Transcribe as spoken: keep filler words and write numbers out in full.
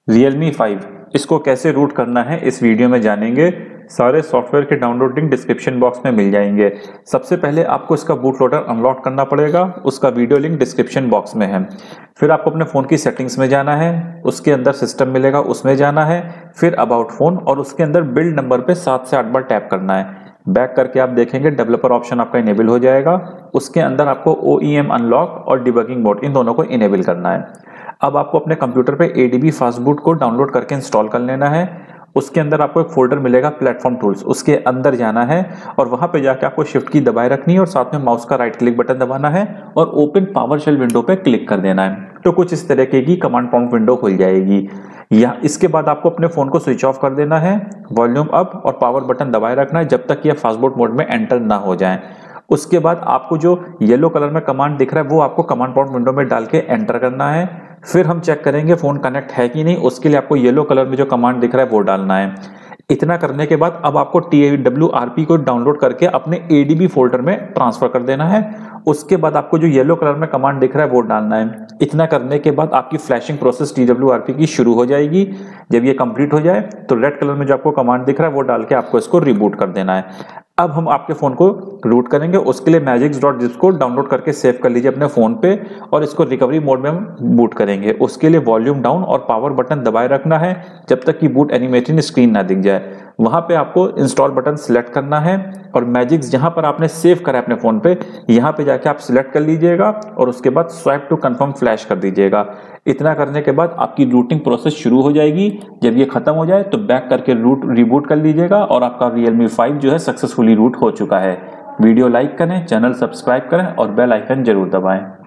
Realme five, इसको कैसे root करना है इस वीडियो में जानेंगे। सारे सॉफ्टवेयर के डाउनलोड लिंक डिस्क्रिप्शन बॉक्स में मिल जाएंगे। सबसे पहले आपको इसका बूट लोडर अनलॉक करना पड़ेगा, उसका वीडियो लिंक डिस्क्रिप्शन बॉक्स में है। फिर आपको अपने फ़ोन की सेटिंग्स में जाना है, उसके अंदर सिस्टम मिलेगा उसमें जाना है, फिर अबाउट फ़ोन और उसके अंदर बिल्ड नंबर पे सात से आठ बार टैप करना है। बैक करके आप देखेंगे डेवलपर ऑप्शन आपका इनेबल हो जाएगा। उसके अंदर आपको ओ ई एम अनलॉक और डिबगिंग मोड इन दोनों को इनेबल करना है। अब आपको अपने कंप्यूटर पे A D B fast boot को डाउनलोड करके इंस्टॉल कर लेना है। उसके अंदर आपको एक फोल्डर मिलेगा प्लेटफॉर्म टूल्स, उसके अंदर जाना है और वहां पे जाके आपको शिफ्ट की दबाए रखनी है और साथ में माउस का राइट क्लिक बटन दबाना है और ओपन पावर शेल विंडो पे क्लिक कर देना है। तो कुछ इस तरीके की कमांड प्रॉम्प्ट विंडो खुल जाएगी। या इसके बाद आपको अपने फोन को स्विच ऑफ कर देना है, वॉल्यूम अप और पावर बटन दबाए रखना है जब तक कि फास्ट बूट मोड में एंटर ना हो जाए। उसके बाद आपको जो येलो कलर में कमांड दिख रहा है वो आपको कमांड प्रॉम्प्ट विंडो में डाल के एंटर करना है। फिर हम चेक करेंगे फोन कनेक्ट है कि नहीं, उसके लिए आपको येलो कलर में जो कमांड दिख रहा है वो डालना है। इतना करने के बाद अब आपको टी डब्ल्यू आर पी को डाउनलोड करके अपने ए डी बी फोल्डर में ट्रांसफर कर देना है। उसके बाद आपको जो येलो कलर में कमांड दिख रहा है वो डालना है। इतना करने के बाद आपकी flashing process T W R P की शुरू हो जाएगी। जब ये कंप्लीट हो जाए तो रेड कलर में जो आपको कमांड दिख रहा है वो डाल के आपको इसको रिबूट कर देना है। अब हम आपके फोन को रूट करेंगे, उसके लिए मैजिक्स डॉट जिप को डाउनलोड करके सेव कर लीजिए अपने फोन पे और इसको रिकवरी मोड में हम बूट करेंगे। उसके लिए वॉल्यूम डाउन और पावर बटन दबाए रखना है जब तक कि बूट एनिमेटेड स्क्रीन ना दिख जाए। वहां पे आपको इंस्टॉल बटन सिलेक्ट करना है और मैजिक्स जहां पर आपने सेव करा है अपने फोन पे यहां पे जाके आप सिलेक्ट कर लीजिएगा और उसके बाद स्वाइप टू कंफर्म फ्लैश कर दीजिएगा। इतना करने के बाद आपकी रूटिंग प्रोसेस शुरू हो जाएगी। जब ये खत्म हो जाए तो बैक करके रूट रिबूट कर लीजिएगा और आपका Realme फाइव जो है सक्सेसफुली रूट हो चुका है। वीडियो लाइक करें, चैनल सब्सक्राइब करें और बेल आइकन जरूर दबाएं।